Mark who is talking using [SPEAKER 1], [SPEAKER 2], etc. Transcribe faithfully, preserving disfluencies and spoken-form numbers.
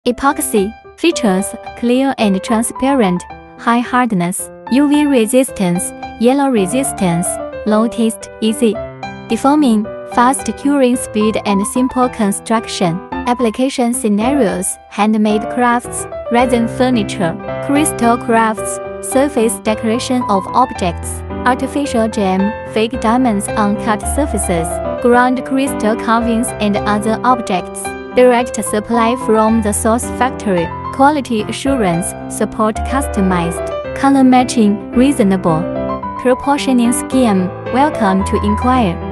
[SPEAKER 1] Epoxy features clear and transparent, high hardness, U V resistance, yellow resistance, low taste, easy deforming, fast curing speed and simple construction. Application scenarios: handmade crafts, resin furniture, crystal crafts, surface decoration of objects, artificial gem, fake diamonds on cut surfaces, ground crystal carvings and other objects. Direct supply from the source factory. Quality assurance, support customized, color matching, reasonable proportioning scheme. Welcome to inquire.